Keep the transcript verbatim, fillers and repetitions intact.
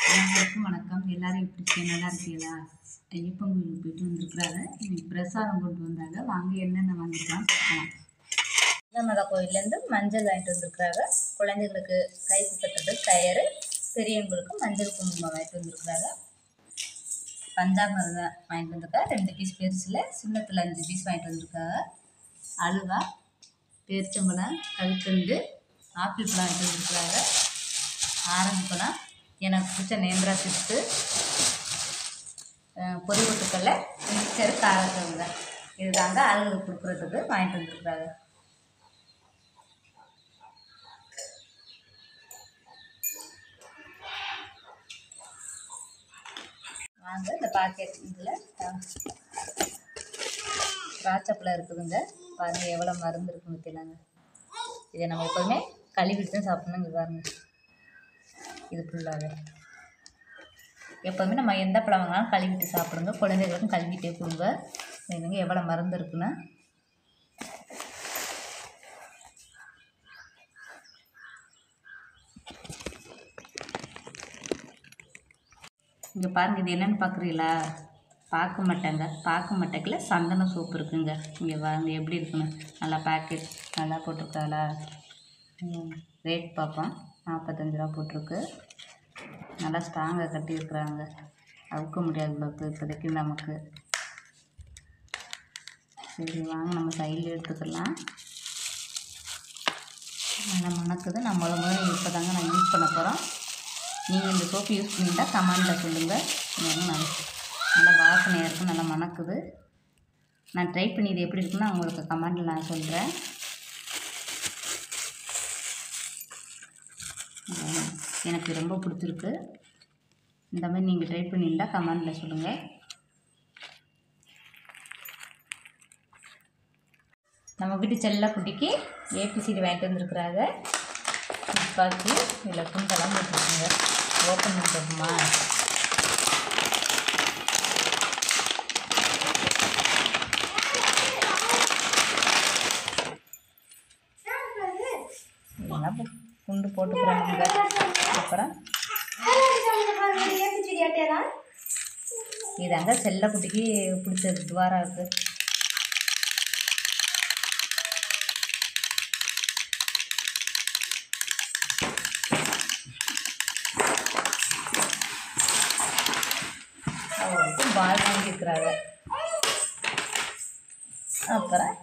எல்லாருக்கும் வணக்கம். எல்லாரும் எப்படி இருக்கீங்க? நல்லா இருக்கீங்களா? ஐயப்பன் கோயிலுக்கு போயிட்டு வந்திருக்கிறாரு. இன்னைக்கு பிரசாதம் கொண்டு வந்தாங்க. வாங்க என்னென்ன வாங்கிக்கலாம் பார்க்கலாம். மத கோயிலேருந்து மஞ்சள் வாங்கிட்டு வந்திருக்கிறாங்க. குழந்தைகளுக்கு கை குத்துறது கயிறு, பெரியவங்களுக்கு மஞ்சள் குங்குமம் வாங்கிட்டு வந்திருக்கிறாங்க. பஞ்சாமிரதம் வாங்கிட்டு வந்திருக்காங்க. ரெண்டு பீஸ் பெருசில், சின்னத்தில் அஞ்சு பீஸ் வாங்கிட்டு வந்திருக்காங்க. அலுவா, பேரிச்சம்பழம், கல்கண்டு, ஆப்பிள் பழம் வாங்கிட்டு வந்திருக்கிறாங்க. ஆரஞ்சு பழம், எனக்கு பிடிச்ச நேந்திரா சிப்ஸு, பொரி ஒட்டுக்கல்ல, மிக்சர், காரக்கவுங்க. இது தாங்க ஆளுங்களுக்கு கொடுக்குறதுக்கு வாங்கிட்டு வந்துருக்குறாங்க. வாங்க இந்த பாக்கெட் இதில் திராட்சைப்பழம் இருக்குதுங்க. பாருங்கள் எவ்வளோ மருந்து இருக்குன்னு தெரியலாங்க. இதை நம்ம எப்போதுமே கழுவிட்டு தான் சாப்பிட்ணுங்க. பாருங்க, இது ஃபுல்லாகவே எப்போதுமே நம்ம எந்த பழம் வாங்கினாலும் கழுவிட்டு சாப்பிடுங்க. குழந்தைகளுக்கும் கழுவிட்டே கொடுங்க. இதுங்க எவ்வளோ மருந்து இருக்குன்னு. இங்கே பாருங்கள், இது என்னென்னு பார்க்குறீங்களா? பார்க்க மாட்டாங்க பார்க்க மாட்டேங்கில் சந்தன சோப்பு இருக்குங்க. இங்கே வாங்க எப்படி இருக்குன்னு. நல்லா பேக்கெட் நல்லா போட்டிருக்காளா? ரேட் பார்ப்போம். நாற்பத்தஞ்சு ரூபா போட்டிருக்கு. நல்லா ஸ்ட்ராங்காக கட்டியிருக்குறாங்க. அவுக்க முடியாது அளவுக்கு இப்போதைக்கு நமக்கு. சரி வாங்க நம்ம சைடில் எடுத்துக்கலாம். நல்லா மணக்குது. நான் முத முதல்ல இப்போ தாங்க நான் யூஸ் பண்ண போகிறோம். நீங்கள் இந்த சோப்பு யூஸ் பண்ணிட்டா கமெண்டில் சொல்லுங்கள். நான் நல்லா வாசனையாக இருக்கும், நல்லா மணக்குது. நான் ட்ரை பண்ணி இது எப்படி இருக்குன்னு உங்களுக்கு கமெண்டில் நான் சொல்கிறேன். எனக்கு ரொம்ப பிடிச்சிருக்கு. இந்த மாதிரி நீங்கள் ட்ரை பண்ணியிருந்தா கமெண்டில் சொல்லுங்கள். நம்ம வீட்டு செல்ல குட்டிக்கு ஏபிசிடி வாங்கிட்டு வந்துருக்குறாங்க. துப்பாக்கி இதில் துண்டெல்லாம் போட்டுருக்குங்க. ஓப்பன் பண்ணிட்டோமா? இதெல்லாம் குண்டு போட்டுக்கிறாங்க. அப்புறம் இதாங்க செல்ல குட்டிக்கு பிடிச்சது துவாரம் இருக்குது. அவங்களுக்கு பால் வாங்கியிருக்கிறாங்க. அப்புறம்